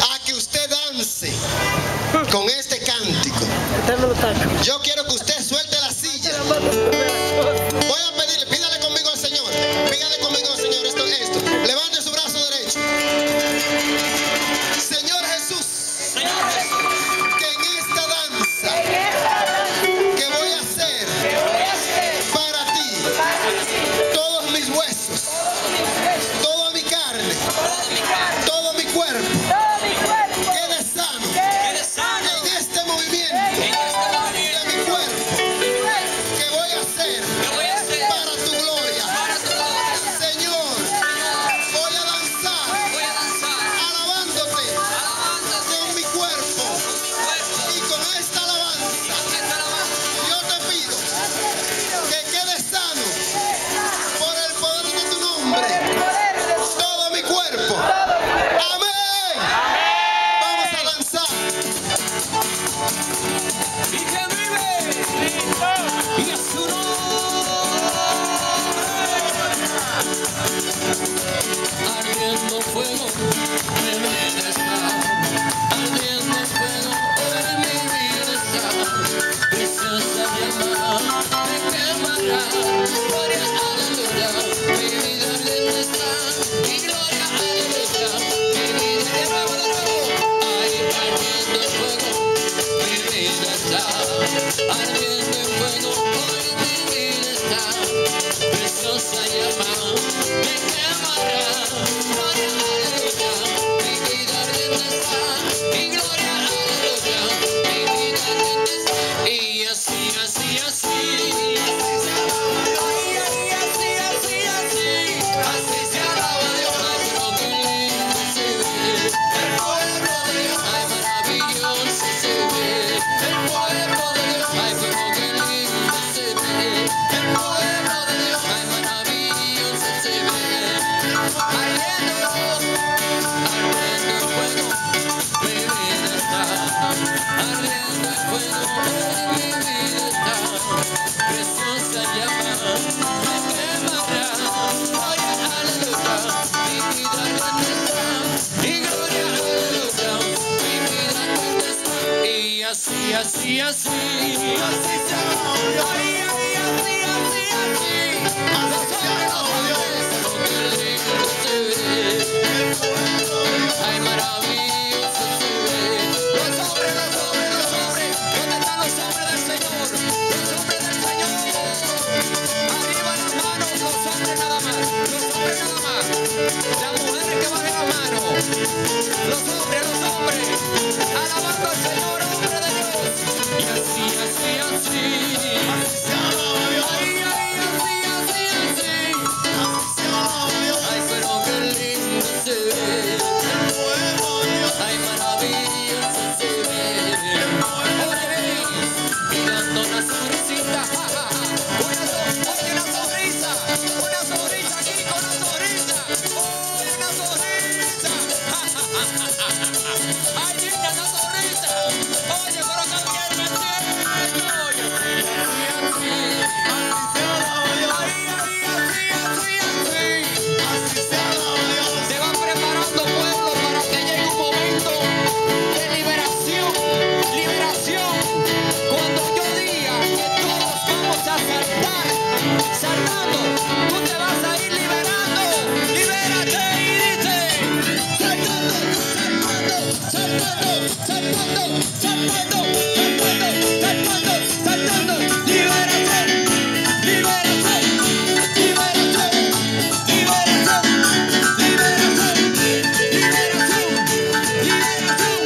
a que usted dance con este cántico. Yo quiero que usted suelte la silla. Voy a pedirle, pídale conmigo al Señor. Pídale conmigo al Señor. Esto. Levante su brazo derecho. Señor Jesús, que en esta danza que voy a hacer para ti, todos mis huesos, toda mi carne, todo mi cuerpo, quede sano en este movimiento de mi cuerpo que voy a hacer para tu gloria. Señor, voy a danzar alabándote con mi cuerpo, y con esta alabanza yo te pido que quede sano por el poder de tu nombre todo mi cuerpo. Amén. Vamos a danzar. Y que vive y a su ardiendo fuego en mi vida está, ardiendo fuego en mi vida está, preciosa llama me quemará, gloria aleluya, mi vida ardiendo está, y gloria aleluya, mi vida de nuevo, ay, ardiendo fuego, mi vida está, ardiendo en fuego, hoy mi vida está, preciosa llama me quemará, gloria aleluya, mi vida ardiendo está, y gloria aleluya, mi vida ardiendo está, y así, así, así, ay, ay, así, así, así, así se alaba Dios, ay, pero qué lindo se ve, el pueblo de Dios, ay, maravilloso se ve, el pueblo de Dios, ay, pero qué lindo se ve, el pueblo de Dios, ay, maravilloso se ve, ardiendo en fuego, mi vida está, ardiendo en fuego, mi vida está, preciosa llama, me quemará, gloria aleluya, mi vida ardiendo está, y gloria aleluya, mi vida ardiendo está, y así, así, así, así se alaba Dios, ay, ay, así, así, así, los hombres, qué lindo se ve, ay, maravilloso se ve, los hombres, ¿dónde están los hombres del Señor? Los hombres del Señor, arriba las manos, los hombres nada más, los hombres nada más, las mujeres que bajen las manos, los hombres, alabando al Señor, hombre de Dios, y así, así, así, así, ay, ay, así, así, así, ay, pero qué lindo se ve, ay, maravilloso se ve, oye, y dando una sonrisita, ja, ja, ja, oye, una sonrisa aquí con una sonrisa, oye, una sonrisa, ja, ja, ja, ja, ja, ay, linda una sonrisa, oye, pero también me entiende, oye, así, así, ay, ay, así, así, así, se van preparando pueblo para que llegue un momento de liberación, cuando yo diga que todos vamos a saltar, saltando, tú te vas a ir liberando, libérate y dice, saltando, saltando, saltando, saltando, saltando, saltando, saltando, libérate, libérate, libérate, liberación, liberación, liberación, liberación,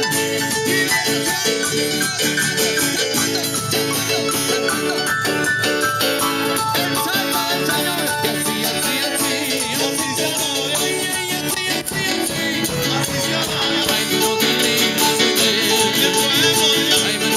ay,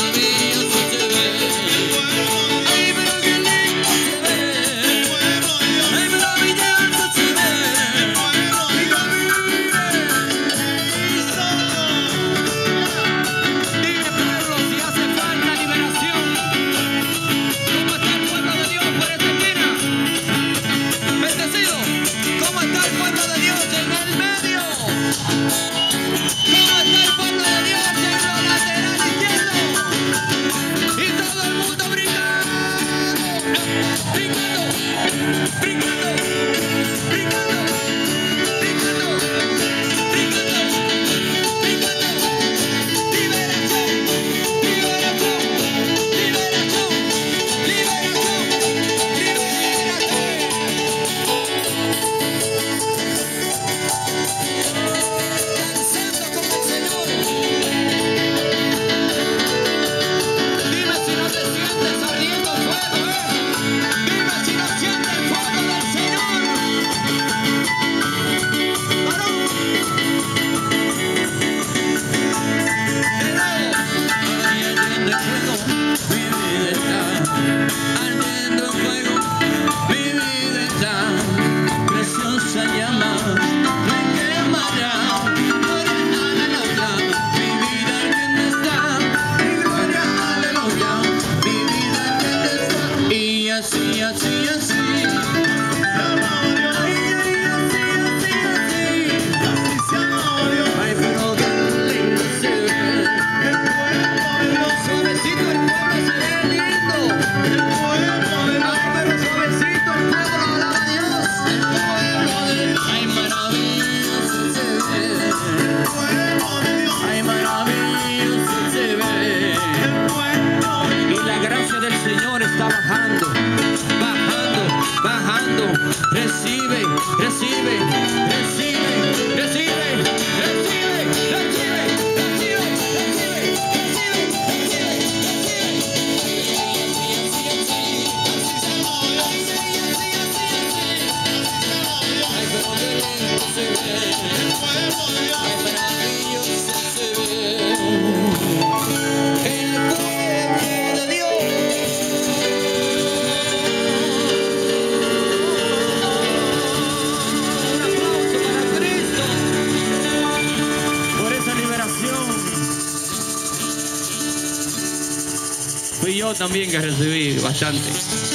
Y yo también que recibí bastante.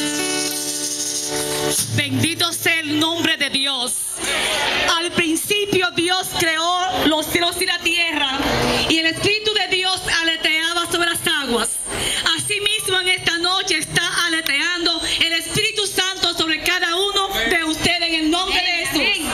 Bendito sea el nombre de Dios. Al principio Dios creó los cielos y la tierra, y el Espíritu de Dios aleteaba sobre las aguas. Asimismo, en esta noche está aleteando el Espíritu Santo sobre cada uno de ustedes en el nombre de Jesús.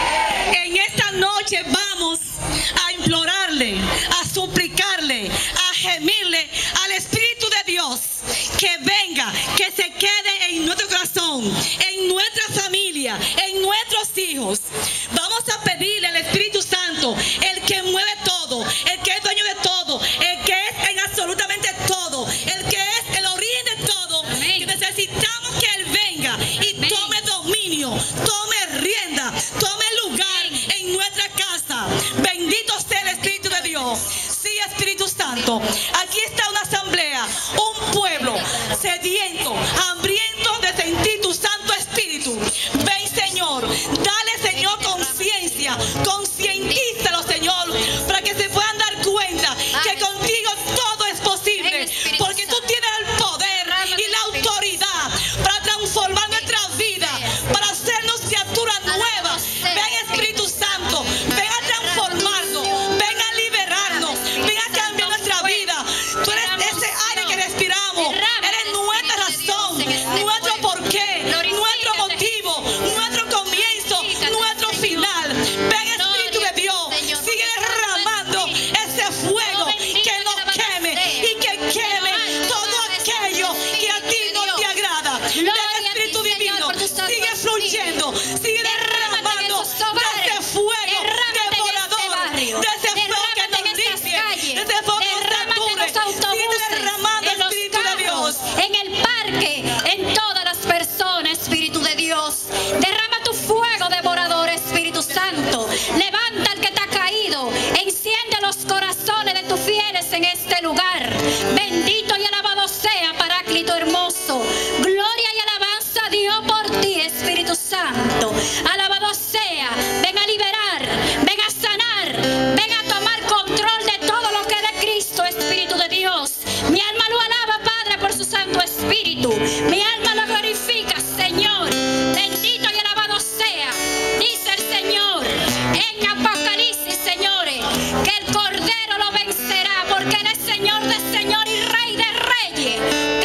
En esta noche vamos a implorarle, a suplicarle, a gemirle al Espíritu de Dios que venga, que se quede en nuestro corazón, en nuestra familia, en nuestros hijos. Vamos a pedirle al Espíritu Santo, el que mueve todo, el que es dueño de todo, el que es en absolutamente todo, el que es el origen de todo, que necesitamos que Él venga y tome dominio, tome rienda, tome lugar en nuestra casa. Bendito sea el Espíritu de Dios. Sí, Espíritu Santo, aquí está una asamblea, un pueblo sediento, hambriento de sentir tu Santo Espíritu. Ven, Señor, dale, Señor, conciencia, concientízalo, Señor, para que se puedan dar cuenta que contigo todo es posible, porque tú tienes el poder y la autoridad para transformar nuestra vida, para hacernos criaturas nuevas. Ven, Espíritu Santo, ven a transformarnos, ven a liberarnos, ven a cambiar nuestra vida. Tú eres ese aire que respiramos, eres nuestra razón, nuestro porqué, nuestro motivo, nuestro comienzo, nuestro final. Ven, Espíritu de Dios, sigue derramando ese fuego que nos queme y que queme todo aquello que a ti no te agrada. Ven, Espíritu Divino, sigue fluyendo, sigue derramando de ese fuego devorador, de ese fuego que nos limpie, de ese fuego que nos sature. Sigue derramando, Espíritu de Dios. En el parque, en todas las personas, Espíritu de Dios. Derrama tu fuego devorador, Espíritu Santo. Levanta al que te ha caído. Enciende los corazones de tus fieles en este lugar. Bendito y alabado sea, Paráclito hermoso. Gloria y alabanza a Dios por ti, Espíritu Santo. Alabado sea. Ven a liberar, ven a sanar, ven a tomar control de todo lo que es de Cristo, Espíritu de Dios. Mi alma lo alaba, Padre, por su Santo Espíritu. Mi alma lo glorifica, Señor. Bendito y alabado sea. Dice el Señor en Apocalipsis, señores, que el Cordero lo vencerá, porque Él es Señor de Señor y Rey de Reyes.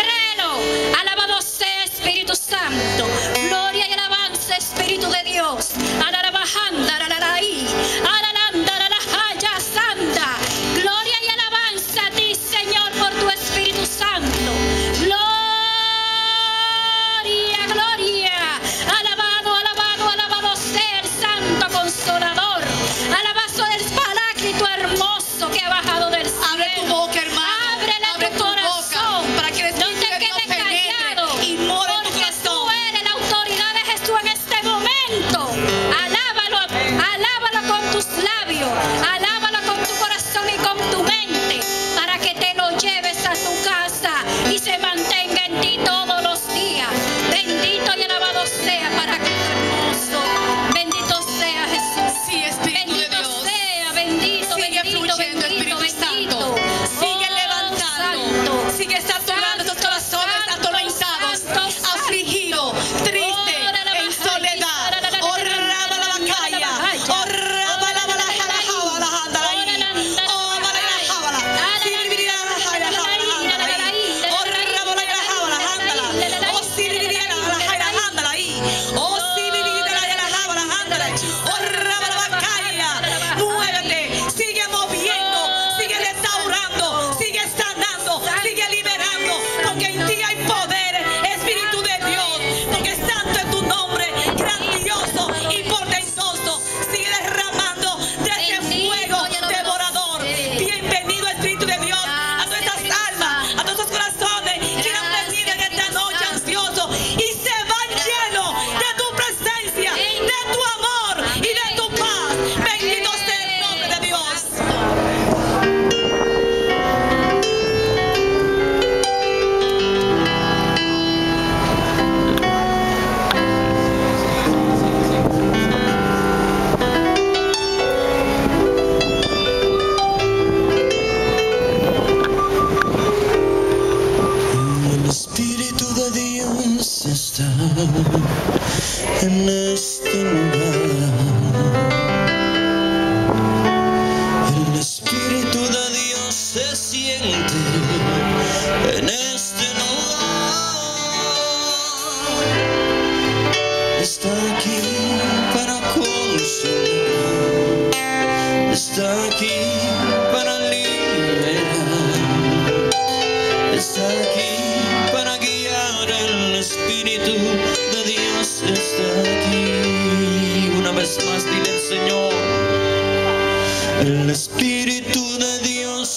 Créelo. Alabado sea, Espíritu Santo. Gloria y alabanza, Espíritu de Dios. Alarabajanda, alaraí, alalanda, alalajaya, santa. Gloria y alabanza a ti, Señor, por tu Espíritu Santo. Gloria, gloria. Alabado, alabado, alabado sea el Santo Consolador. Alabado el Paráclito hermoso que ha bajado del cielo. Abre tu boca, hermano. Ábrele tu corazón, para que el no Espíritu te de Dios quedes callado, penetre y more en tu porque corazón. tú eres la autoridad de Jesús en este momento. Alábalo, alábalo con tus labios, alábalo con tu corazón y con tu mente, para que te lo lleves a tu casa y se mantenga en ti todos los días. Bendito y alabado sea, Paráclito hermoso. Bendito sea Jesús. Sí, Espíritu de Bendito Dios. sea, bendito, Sigue bendito, fluyendo, bendito.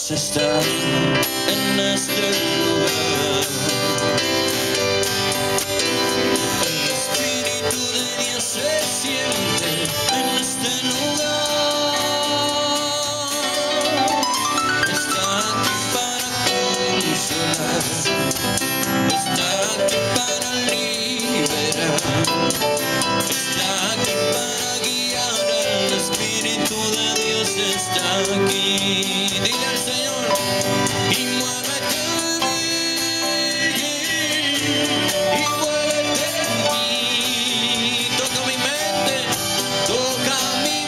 Dios está en este lugar. El Espíritu de Dios se siente en este lugar. Está aquí para consolar, está aquí para liberar, está aquí para guiar. El Espíritu de Dios está aquí. Dile al Señor y muévete en mí, y muévete en mí. Toca mi mente, mi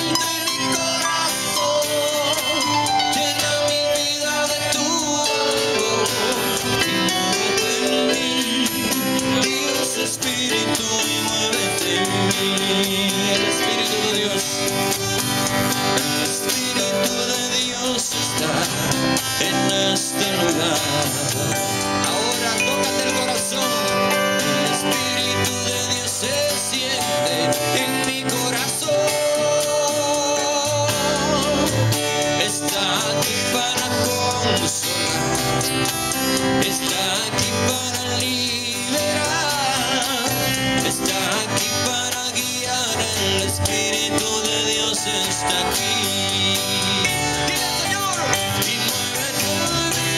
corazón. Llena mi vida de tu amor y muévete en mí, Dios Espíritu, y muévete en mí. El Espíritu de Dios. El Espíritu de Dios está en este lugar. Ahora tócate el corazón. El Espíritu de Dios se siente en mi corazón. Está aquí para consolar, está aquí para liberar, está aquí para guiar. El Espíritu de Dios está aquí. Dile al Señor y muévete en mí,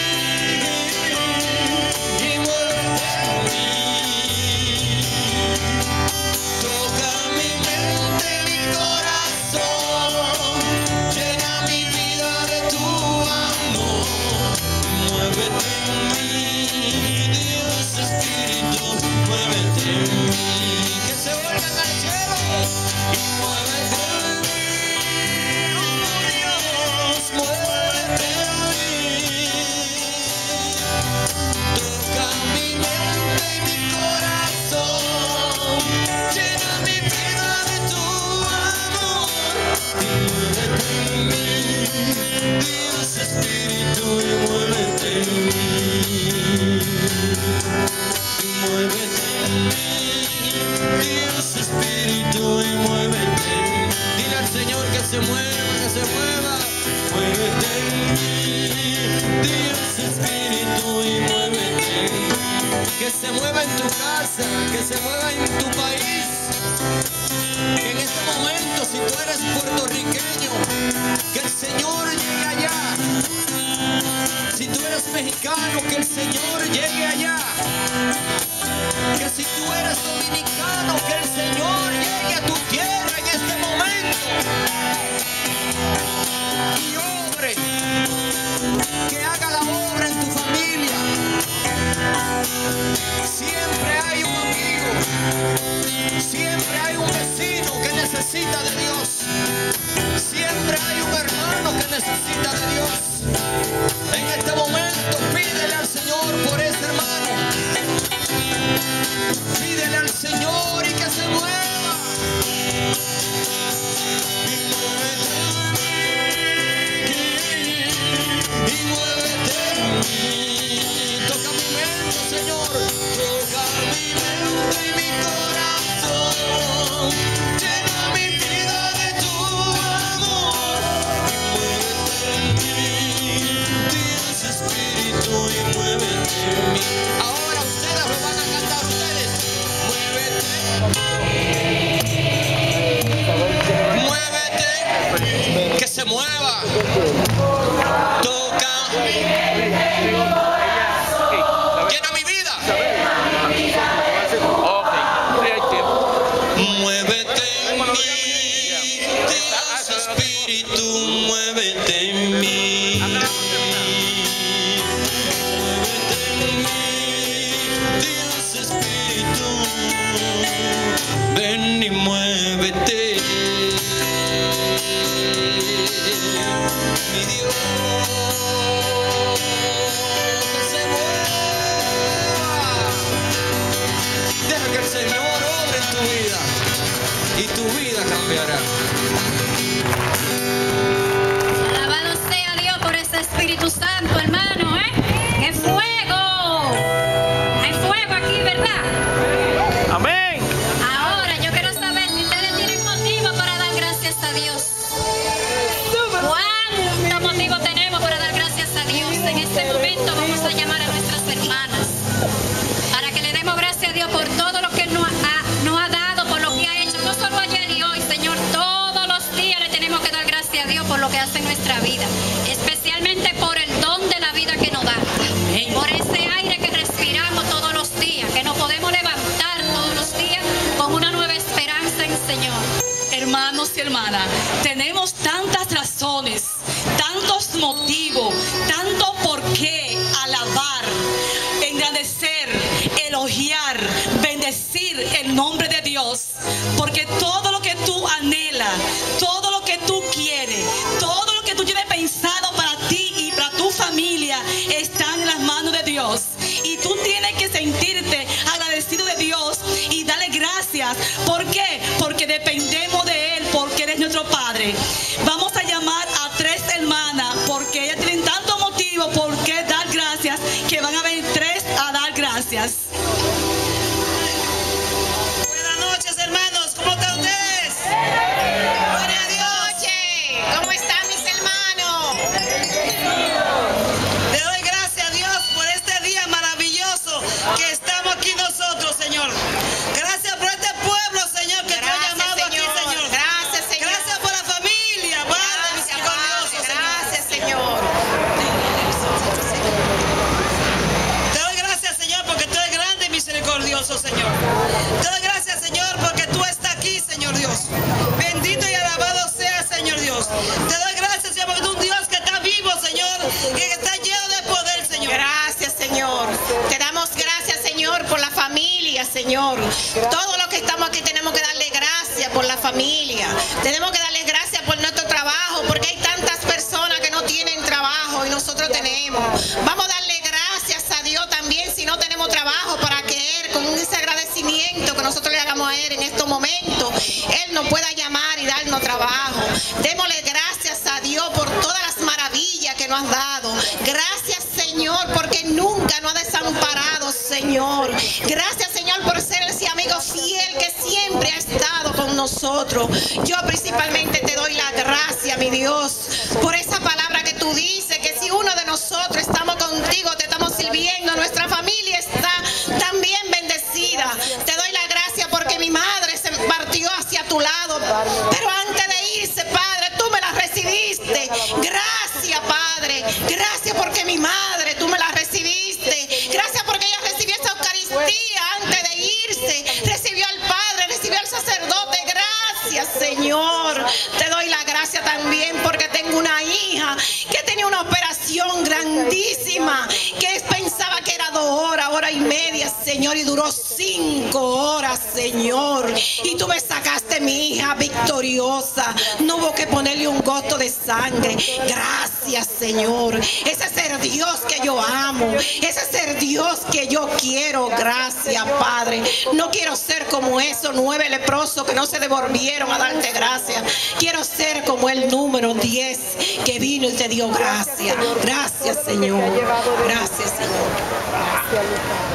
y muévete en mí. Toca mi mente, mi corazón. Llena mi vida de tu amor. Muévete en mí, Dios Espíritu, muévete en mí. Que se vuelvan al cielo y muévete en mí, Dios, muévete en mí. Toca mi mente y mi corazón. Llena mi vida de tu amor. Y muévete en mí, Dios Espíritu, y muévete en mí. Y muévete en mí, Dios Espíritu, y muévete en mí. Dile al Señor que se mueva, que se mueva. Muévete en mí, Dios Espíritu, y muévete en mí. Que se mueva en tu casa, que se mueva en tu país. Que en este momento, si tú eres puertorriqueño, que el Señor llegue allá. Si tú eres mexicano, que el Señor llegue allá. Que si tú eres dominicano, que el Señor llegue a tu tierra en este momento y obre, que haga la obra en tu familia. Siempre hay un amigo, siempre hay un vecino que necesita de Dios, siempre hay un hermano que necesita de Dios. En este momento pídele al Señor por ese hermano, pídele al Señor y que se mueva. Y muévete en mí, y muévete en mí. Toca mi mente, Señor, toca mi mente y mi corazón. Llena mi vida de tu amor. Y muévete en mí, Dios Espíritu, y muévete en mí. Ahora ustedes lo van a cantar ustedes. Muévete, que se mueva. Toca, llena mi vida. Muévete en mí, Dios Espíritu, muévete en mí. Muévete en mí, Dios Espíritu, ven y muévete. Mi Dios, que se mueva. Deja que el Señor obre en tu vida y tu vida cambiará. Alabado sea vida, especialmente por el don de la vida que nos da, por ese aire que respiramos todos los días, que nos podemos levantar todos los días con una nueva esperanza en el Señor. Hermanos y hermanas, tenemos tantas razones, tantos motivos, tanto por qué alabar, engrandecer, elogiar, bendecir el nombre de Dios, porque todo lo que tú anhelas, todo lo que tú quieres, todo lo que tú tienes pensado para ti y para tu familia está en las manos de Dios. Y tú tienes que sentirte agradecido de Dios y darle gracias. ¿Por qué? Porque dependemos de Él, porque Él es nuestro Padre. Vamos a llamar a 3 hermanas, porque ellas tienen tanto motivo por qué dar gracias, que van a venir 3 a dar gracias. Buenas noches, hermanos. ¿Cómo están ustedes? Gloria a Dios. ¿Cómo están mis hermanos? Le doy gracias a Dios por este día maravilloso que estamos aquí nosotros, Señor. Gracias por este pueblo, Señor, que tú has llamado aquí, Señor. Gracias, Señor. Gracias por la familia, Padre misericordioso, Señor. Gracias, Señor. Te doy gracias, Señor, porque tú eres grande y misericordioso, Señor. Te doy gracias, Señor, porque tú estás aquí, Señor Dios. Bendito y alabado sea, Señor Dios. Te doy gracias, Señor, porque tú eres un Dios que está vivo, Señor, que está lleno de poder, Señor. Gracias, Señor. Te damos gracias, Señor, por la familia, Señor. Todos los que estamos aquí tenemos que darle gracias por la familia. Tenemos que darle gracias por nuestro trabajo, porque hay tantas personas que no tienen trabajo y nosotros tenemos. Vamos a darle gracias a Dios también si no tenemos trabajo, para que Él, con ese agradecimiento que nosotros le hagamos a Él en estos momentos, Él nos pueda llamar y darnos trabajo. Démosle gracias a Dios por todas las maravillas que nos has dado. Gracias, Señor, porque nunca nos ha desamparado, Señor. Gracias, Señor, por ser ese amigo fiel que siempre ha estado con nosotros. Yo principalmente te doy la gracia, mi Dios, por esa palabra que tú dices, que si uno de nosotros estamos contigo, te estamos sirviendo, nuestra familia está también bendecida. Te doy la gracia porque mi madre se partió hacia tu lado, pero antes de irse, Padre, tú me la recibiste. Gracias, Padre. Gracias porque mi madre, tú me la recibiste. Gracias porque ella recibió esa Eucaristía antes de irse. Recibió al Padre, recibió al sacerdote. Gracias, Señor. Te doy la gracia también porque tengo una hija que tenía una operación grandísima, que pensaba que era 2 horas, 1 hora y media, Señor, y duró 5 horas, Señor. Y tú me sacaste, mi hija, victoriosa. No hubo que ponerle un goto de sangre. Gracias, Señor. Ese es el Dios que yo amo. Ese es el Dios que yo quiero. Gracias, Padre. No quiero ser como esos 9 leprosos que no se devolvieron a darte gracias. Quiero ser como el número 10 que vino y te dio gracias. Gracias, Señor. Gracias, Señor.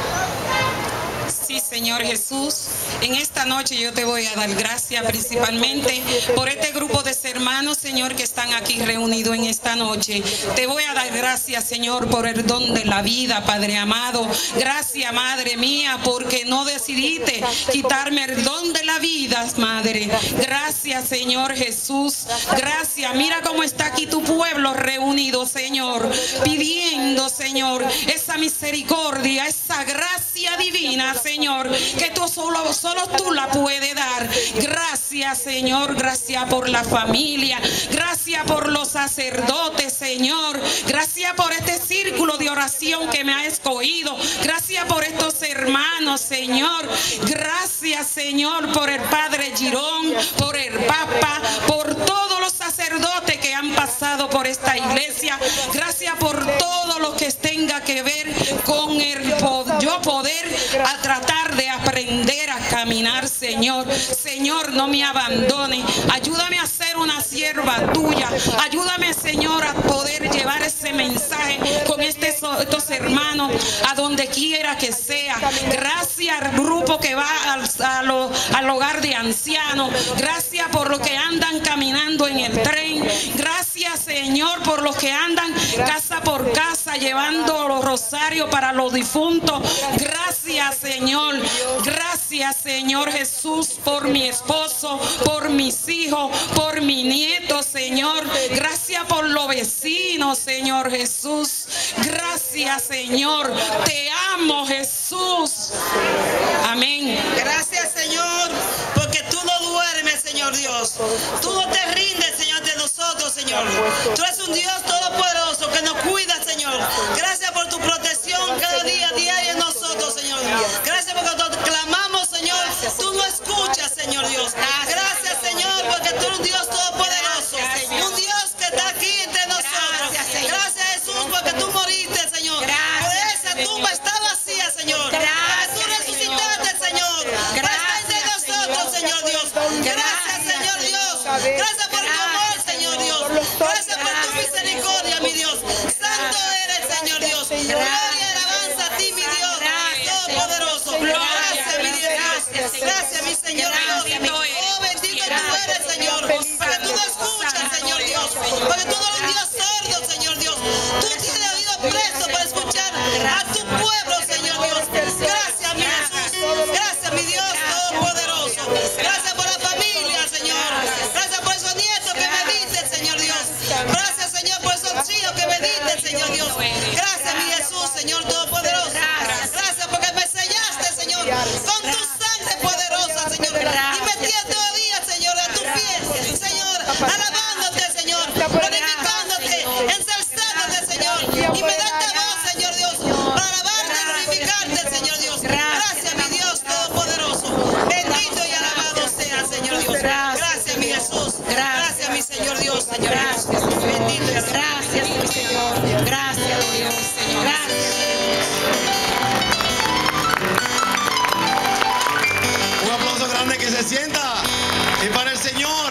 Sí, Señor Jesús, en esta noche yo te voy a dar gracias principalmente por este grupo de hermanos, Señor, que están aquí reunidos en esta noche. Te voy a dar gracias, Señor, por el don de la vida, Padre amado. Gracias, Madre mía, porque no decidiste quitarme el don de la vida, Madre. Gracias, Señor Jesús. Gracias. Mira cómo está aquí tu pueblo reunido, Señor, pidiendo, Señor, esa misericordia, esa gracia divina, Señor, que tú solo tú la puedes dar. Gracias, Señor. Gracias por la familia. Gracias por los sacerdotes, Señor. Gracias por este círculo de oración que me ha escogido. Gracias por estos hermanos, Señor. Gracias, Señor, por el Padre Girón, por el Papa, por todos los sacerdotes que han pasado por esta iglesia. Gracias por todo lo que tenga que ver con el yo poder a tratar de aprender a caminar, Señor. Señor, no me abandone. Ayúdame a ser una sierva tuya. Ayúdame, Señor, a poder llevar ese mensaje con estos hermanos a donde quiera que sea. Gracias al grupo que va al hogar de ancianos. Gracias por lo que andan caminando en el tren. Gracias, Señor, por los que andan casa por casa llevando los rosarios para los difuntos. Gracias, Señor. Gracias, Señor Jesús, por mi esposo, por mis hijos, por mi nieto, Señor. Gracias por los vecinos, Señor Jesús. Gracias, Señor. Te amo, Jesús. Amén. Gracias, Señor, porque tú no duermes, Señor Dios. Tú no te rindes, Señor, de nosotros, Señor. Tú eres un Dios todopoderoso que nos cuida, Señor. Gracias por tu protección cada día, diario en nosotros, Señor. Gracias porque cuando clamamos, Señor, tú no escuchas, Señor Dios. Gracias, Señor, porque tú eres un Dios todopoderoso. Un Dios que está aquí entre nosotros. Gracias, Jesús, porque tú moriste, Señor. Por esa tumba está vacía, Señor. Tú resucitaste, Señor. Está entre nosotros, Señor Dios. Gracias, Señor Dios. Gracias por tu amor, Señor Dios. Gracias por tu misericordia, mi Dios. Santo eres, Señor Dios. Gloria y alabanza a ti, mi Dios. Todopoderoso. Gracias, mi Dios. Gracias, mi Señor Dios. Oh, bendito tú eres, Señor. Porque tú no escuchas, Señor Dios. Porque tú no eres un Dios sordo, Señor Dios. Tú tienes oído presto para escuchar a tu pueblo, Señor Dios. Gracias, mi Jesús. Gracias, mi Dios todopoderoso. Gracias por la familia, Señor. Gracias por esos nietos que me diste, Señor Dios. Gracias, Señor, por esos hijos que me diste, Señor Dios. Gracias, mi Jesús, Señor todopoderoso. Gracias porque me sellaste, Señor, con tu sangre poderosa, Señor. Y me tienes todavía, Señor, a tus pies, Señor, alabándote, Señor, glorificándote, ensalzándote, Señor. Y me das esta voz, Señor Dios, para alabarte y glorificarte, Señor Dios. Gracias, mi Dios todopoderoso. Bendito y alabado sea, Señor Dios. Gracias, mi Jesús. Gracias, mi Señor Dios, Señor. Bendito y alabado. Gracias, mi Señor. Gracias, Dios, Señor. Gracias. Un aplauso grande que se sienta. Y para el Señor.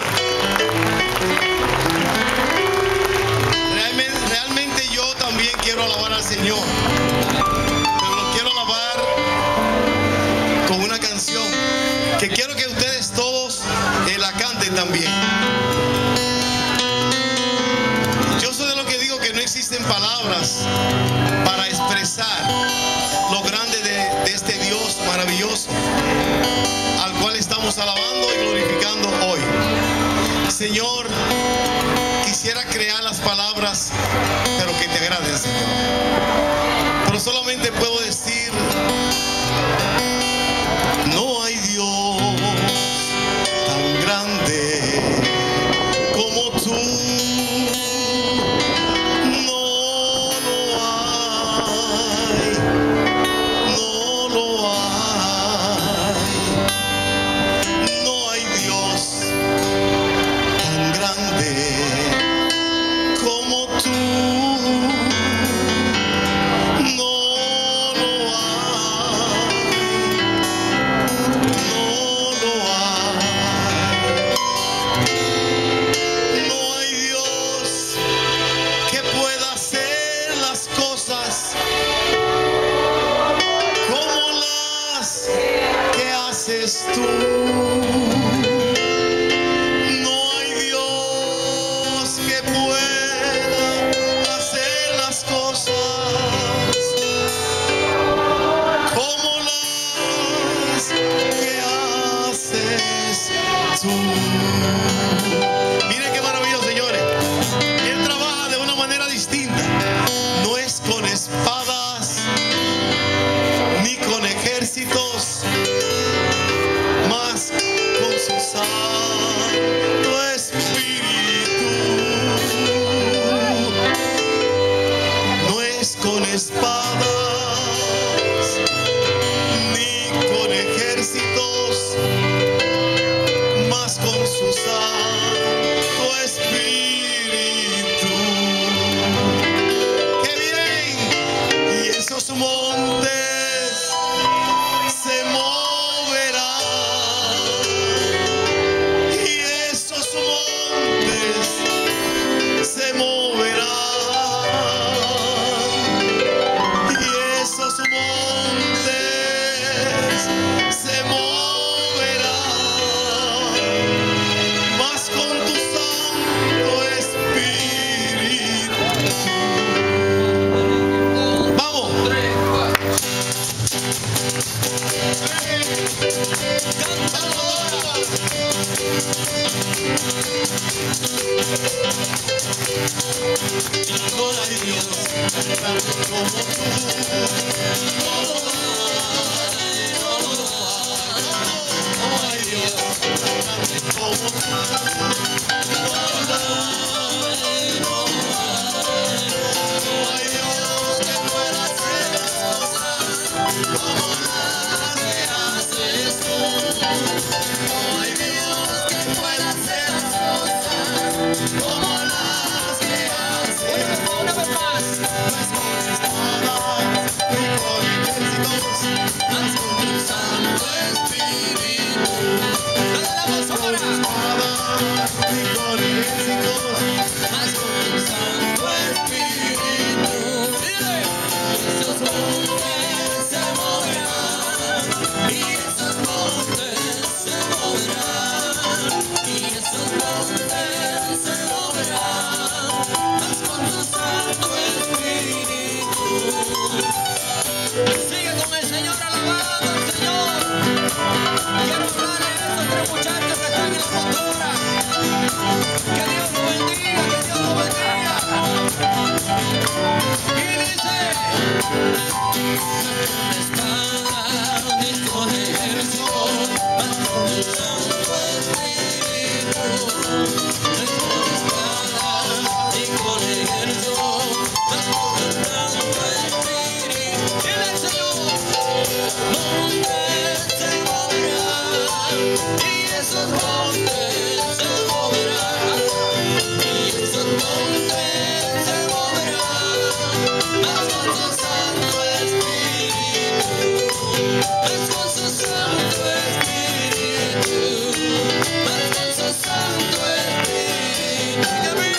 Realmente yo también quiero alabar al Señor. Pero lo quiero alabar con una canción que quiero que ustedes todos la canten también. Yo soy de los que digo que no existen palabras para expresar lo grande de este Dios maravilloso al cual estamos alabando y glorificando hoy. Señor, quisiera crear las palabras, pero que te agraden, Señor. Pero solamente puedo decir, no hay Dios tan grande como tú. No lo hay, no lo hay. No hay Dios tan grande como tú. No lo hay, no lo hay. No hay Dios que pueda hacer las cosas como las que haces tú. No hay Dios que pueda hacer las cosas como las que haces tú. Miren qué maravilloso, señores. Él trabaja de una manera distinta. No es con espadas ni con ejércitos, más con su Santo Espíritu. No es con espadas ni con ejércitos, más con su Santo Espíritu. ¡Qué bien! Y esos montes se moverán, y esos montes se moverán, y Sigue con el Señor, alabando al Señor. Quiero hablarle a esos tres muchachos que están en la motora. Que Dios los bendiga, que Dios los bendiga. Y dice: espada de tu ejército, vas con tu Santo Espíritu. Espada de tu ejército, vas con tu Santo Espíritu. Dile al Señor: montes se moverán, y esos montes se moverán, y esos montes se moverán, más con su Santo Espíritu, más con su Santo Espíritu, más con su Santo Espíritu.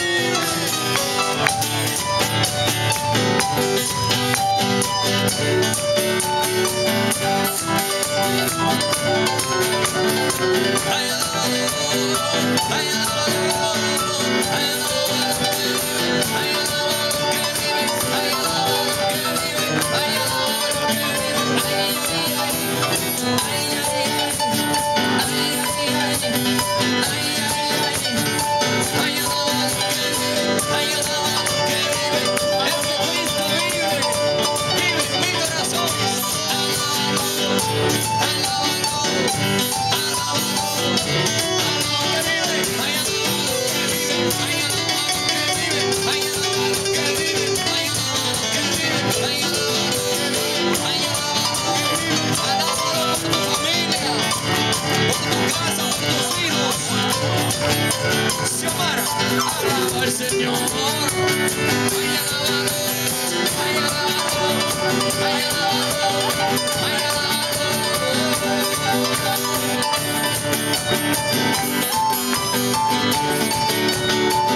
Xiomara, alaba al Señor. Ay, alabado, ay, alabado, ay, alabado, ay, alabado.